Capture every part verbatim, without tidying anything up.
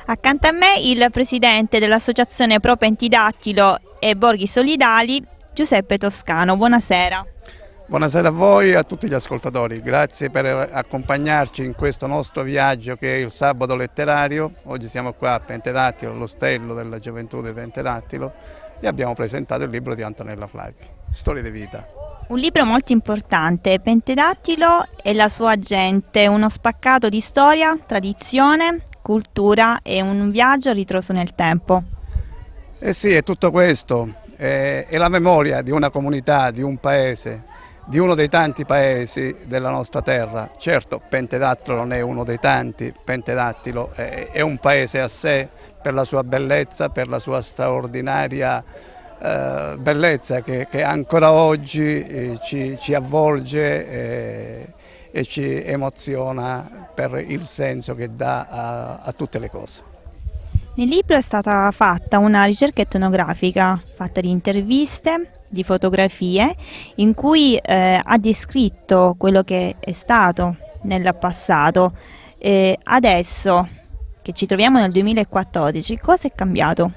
Accanto a me il presidente dell'associazione Pro Pentidattilo e Borghi Solidali, Giuseppe Toscano. Buonasera. Buonasera a voi e a tutti gli ascoltatori, grazie per accompagnarci in questo nostro viaggio che è il Sabato Letterario. Oggi siamo qua a Pentedattilo, all'Ostello della Gioventù di Pentedattilo, e abbiamo presentato il libro di Antonella Flavi, Storie di vita. Un libro molto importante, Pentedattilo e la sua gente, uno spaccato di storia, tradizione, cultura e un viaggio a ritroso nel tempo. Eh sì, è tutto questo, è, è la memoria di una comunità, di un paese, di uno dei tanti paesi della nostra terra. Certo, Pentedattilo non è uno dei tanti, Pentedattilo è, è un paese a sé per la sua bellezza, per la sua straordinaria eh, bellezza che, che ancora oggi eh, ci, ci avvolge eh, e ci emoziona per il senso che dà a, a tutte le cose. Nel libro è stata fatta una ricerca etnografica, fatta di interviste, di fotografie, in cui eh, ha descritto quello che è stato nel passato. Eh, adesso che ci troviamo nel duemilaquattordici, cosa è cambiato?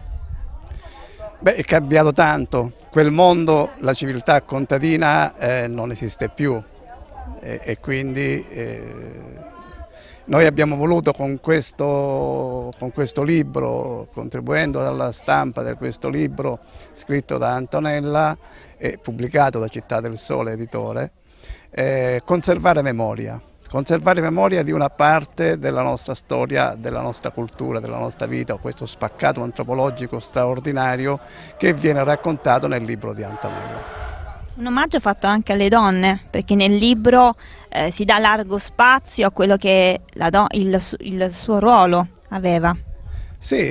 Beh, è cambiato tanto. Quel mondo, la civiltà contadina eh, non esiste più e, e quindi eh, noi abbiamo voluto con questo, con questo libro, contribuendo alla stampa di questo libro scritto da Antonella e pubblicato da Città del Sole editore, eh, conservare memoria. Conservare memoria di una parte della nostra storia, della nostra cultura, della nostra vita, questo spaccato antropologico straordinario che viene raccontato nel libro di Antonella. Un omaggio fatto anche alle donne, perché nel libro eh, si dà largo spazio a quello che la do il, il suo ruolo aveva. Sì,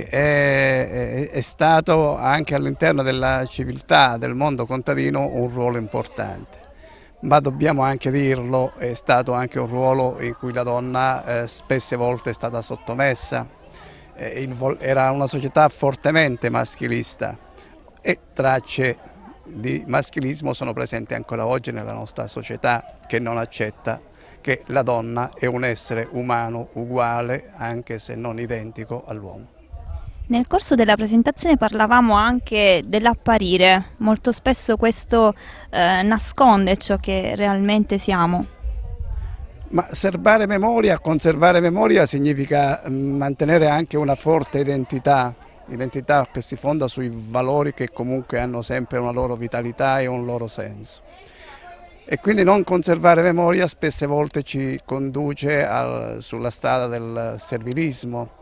è, è stato anche all'interno della civiltà, del mondo contadino, un ruolo importante. Ma dobbiamo anche dirlo, è stato anche un ruolo in cui la donna eh, spesse volte è stata sottomessa, eh, il, era una società fortemente maschilista e tracce di maschilismo sono presenti ancora oggi nella nostra società, che non accetta che la donna è un essere umano uguale, anche se non identico, all'uomo. Nel corso della presentazione parlavamo anche dell'apparire, molto spesso questo eh, nasconde ciò che realmente siamo. Ma serbare memoria, conservare memoria significa mantenere anche una forte identità, identità che si fonda sui valori che comunque hanno sempre una loro vitalità e un loro senso. E quindi non conservare memoria spesse volte ci conduce al, sulla strada del servilismo,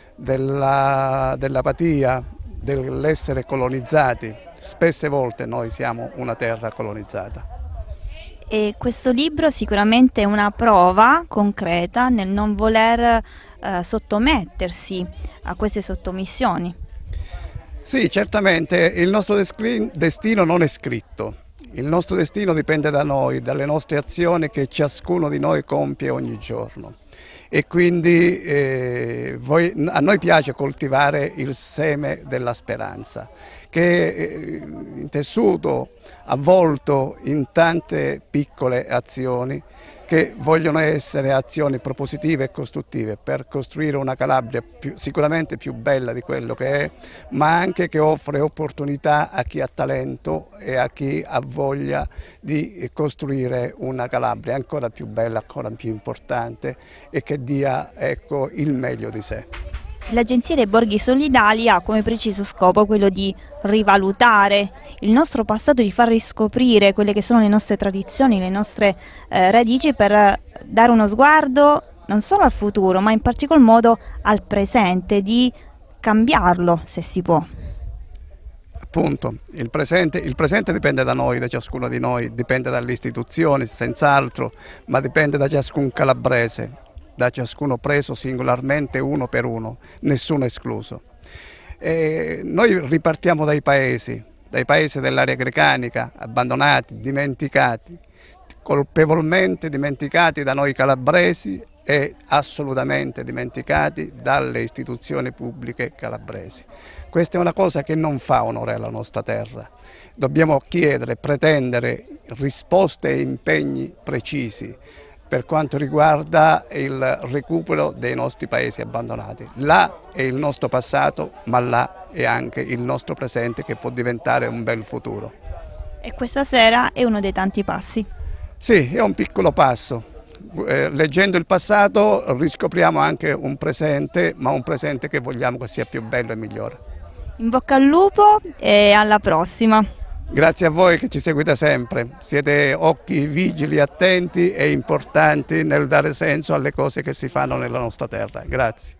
dell'apatia, dell'essere colonizzati. Spesse volte noi siamo una terra colonizzata. E questo libro sicuramente è una prova concreta nel non voler eh, sottomettersi a queste sottomissioni. Sì, certamente il nostro destino non è scritto. Il nostro destino dipende da noi, dalle nostre azioni che ciascuno di noi compie ogni giorno. E quindi eh, voi, a noi piace coltivare il seme della speranza, che è intessuto, avvolto in tante piccole azioni che vogliono essere azioni propositive e costruttive per costruire una Calabria più, sicuramente più bella di quello che è, ma anche che offre opportunità a chi ha talento e a chi ha voglia di costruire una Calabria ancora più bella, ancora più importante e che dia, ecco, il meglio di sé. L'Agenzia dei Borghi Solidali ha come preciso scopo quello di rivalutare il nostro passato, di far riscoprire quelle che sono le nostre tradizioni, le nostre eh, radici, per dare uno sguardo non solo al futuro, ma in particolar modo al presente, di cambiarlo se si può. Appunto, il presente, il presente dipende da noi, da ciascuno di noi, dipende dalle istituzioni, senz'altro, ma dipende da ciascun calabrese, da ciascuno preso singolarmente uno per uno, nessuno escluso. E noi ripartiamo dai paesi, dai paesi dell'area grecanica, abbandonati, dimenticati, colpevolmente dimenticati da noi calabresi e assolutamente dimenticati dalle istituzioni pubbliche calabresi. Questa è una cosa che non fa onore alla nostra terra. Dobbiamo chiedere, pretendere risposte e impegni precisi per quanto riguarda il recupero dei nostri paesi abbandonati. Là è il nostro passato, ma là è anche il nostro presente che può diventare un bel futuro. E questa sera è uno dei tanti passi. Sì, è un piccolo passo. Eh, leggendo il passato riscopriamo anche un presente, ma un presente che vogliamo che sia più bello e migliore. In bocca al lupo e alla prossima. Grazie a voi che ci seguite sempre, siete occhi vigili, attenti e importanti nel dare senso alle cose che si fanno nella nostra terra. Grazie.